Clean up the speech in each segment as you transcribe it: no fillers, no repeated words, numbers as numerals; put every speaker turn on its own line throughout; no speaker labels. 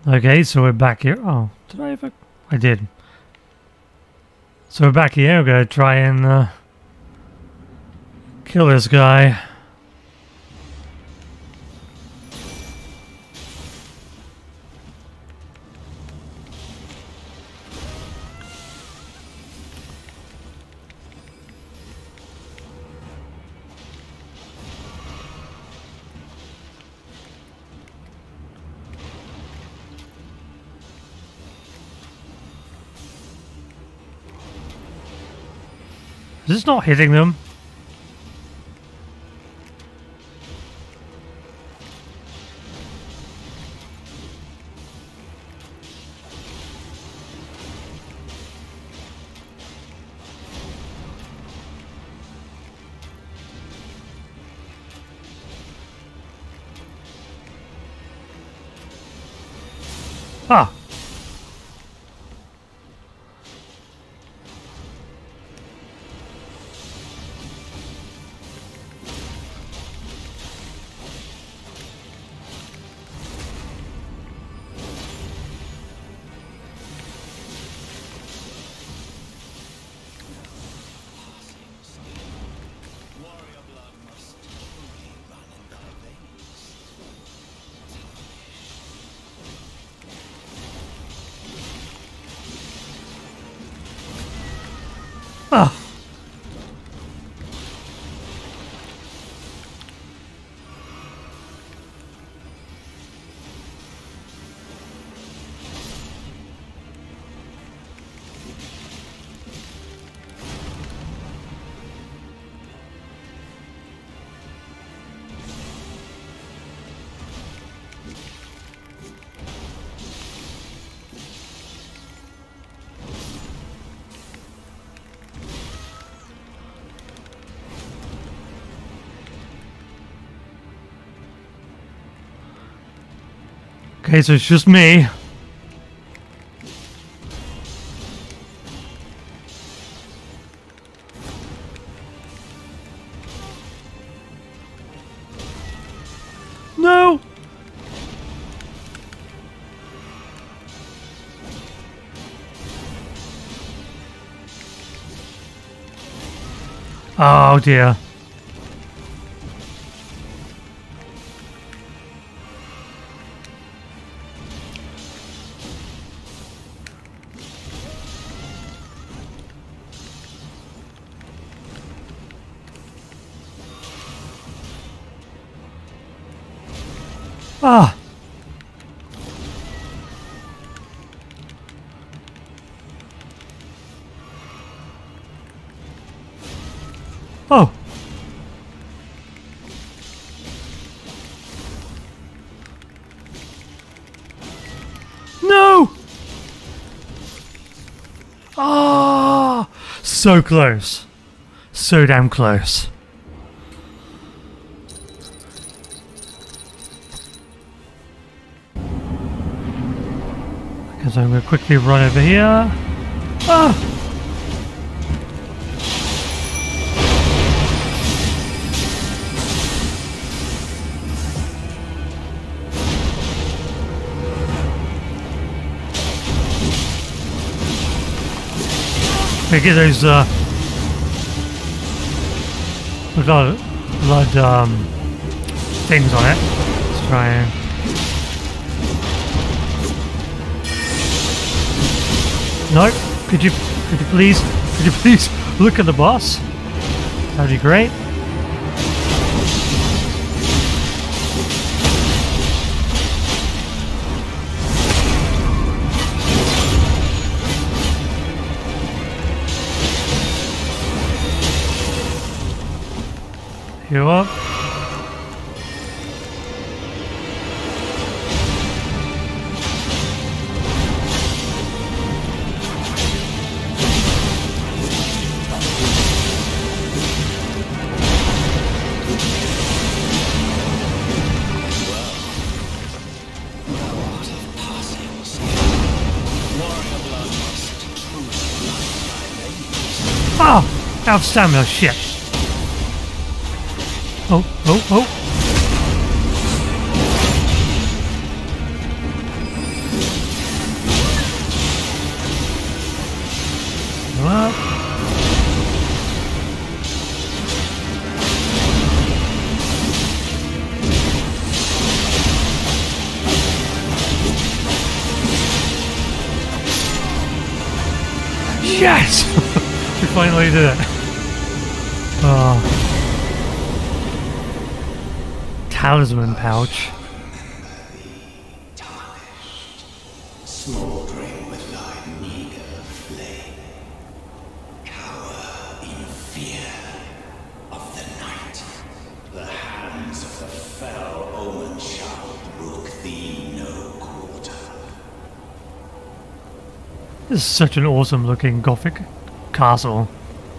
Okay, so we're back here. Oh, did I ever? I did. So we're back here. We're gonna try and kill this guy. Is this not hitting them? Ah! Ah! Okay, so it's just me. No! Oh dear. Ah! Oh! No! Ah! So close. So damn close. So I'm going to quickly run over here. Ah! Okay, get those blood things on it. Let's try and no, could you please look at the boss? That'd be great. Heal up. Oh, out of stamina, shit. Oh, oh, oh. Yes! We finally did it. Oh. Talisman pouch.
Smoldering with thy meager flame, cower in fear of the night. The hands of the Fel Omen shall brook thee no quarter.
This is such an awesome looking gothic castle.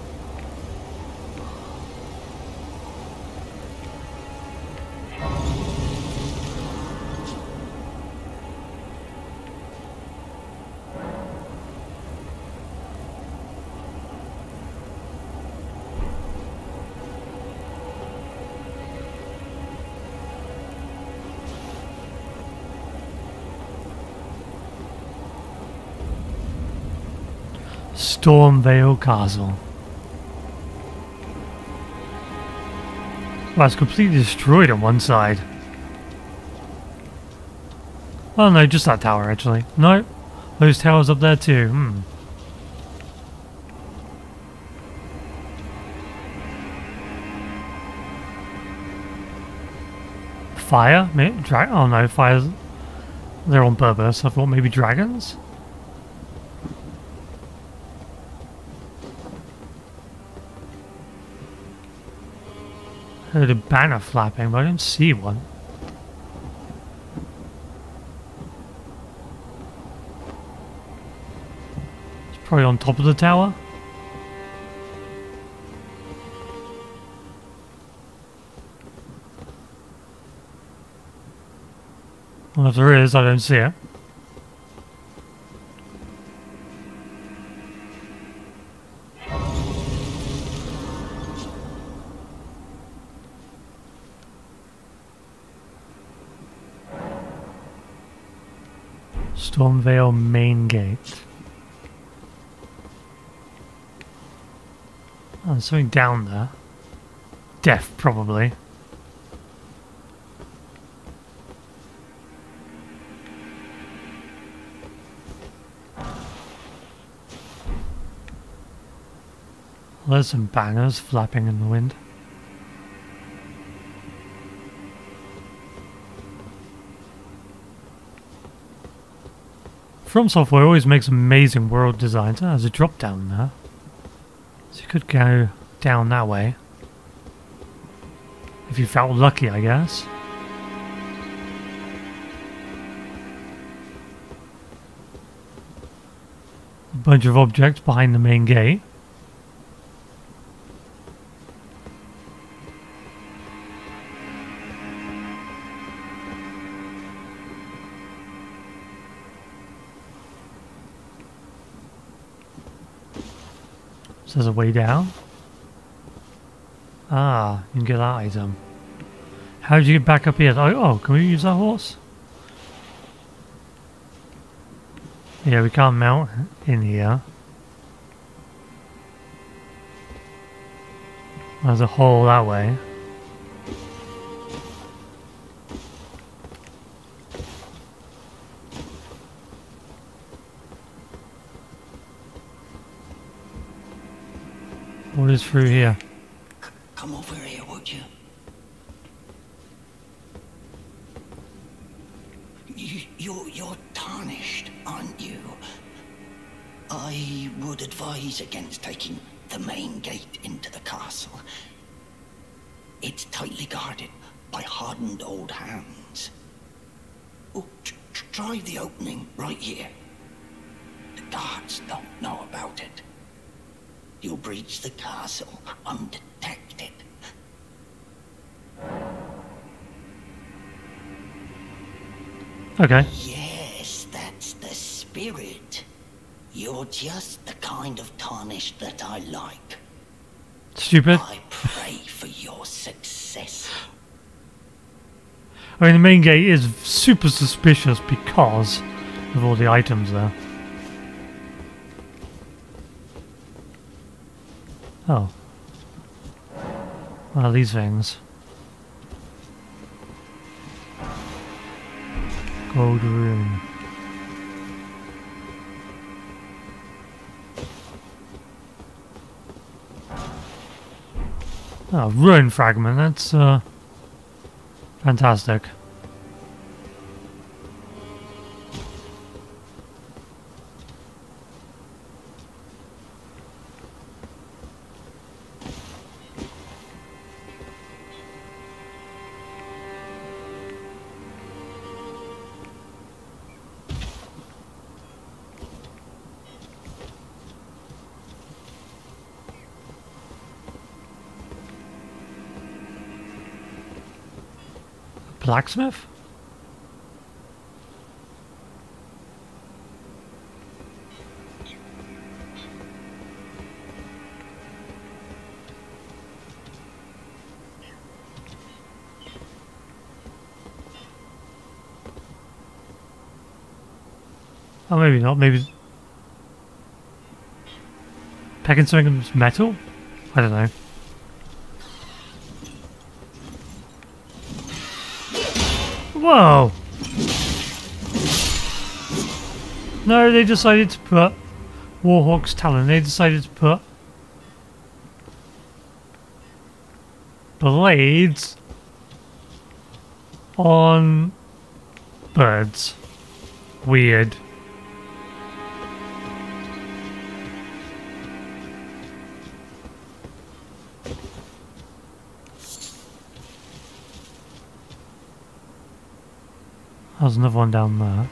Stormvale Castle. Well, it's completely destroyed on one side. Oh no, just that tower actually. No, those towers up there too. Fire? Oh no, fires. They're on purpose. I thought maybe dragons? Heard a banner flapping, but I don't see one. It's probably on top of the tower. Well, if there is, I don't see it. Stormvale main gate. Oh, there's something down there. Death, probably. Well, there's some banners flapping in the wind. From Software always makes amazing world designs. Oh, there's a drop down there. So you could go down that way. If you felt lucky, I guess. A bunch of objects behind the main gate. So there's a way down. Ah, you can get that item. How did you get back up here? Oh, can we use that horse? Yeah, we can't mount in here. There's a hole that way. What is through here?
Come over here, would you? You're tarnished, aren't you? I would advise against taking the main gate into the castle. It's tightly guarded by hardened old hands. Oh, try the opening right here. The guards don't know about it. You'll breach the castle undetected.
Okay.
Yes, that's the spirit. You're just the kind of tarnished that I like.
Stupid.
I pray for your success.
I mean, the main gate is super suspicious because of all the items there. Oh. Well, these things. Gold room. Oh, ruin fragment, that's fantastic. Blacksmith? Oh, maybe not. Maybe pecking something's metal? I don't know. Whoa! No, they decided to put Warhawk's talon. They decided to put blades on birds. Weird. There's another one down there.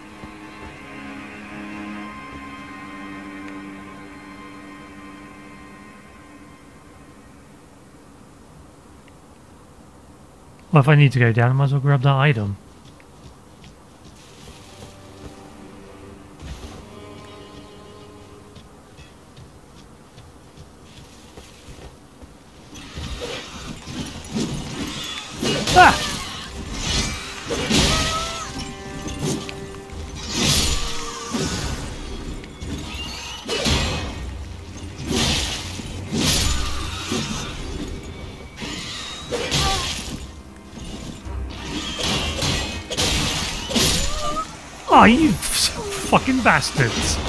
Well, if I need to go down, I might as well grab that item. Ah! Oh, you fucking bastards!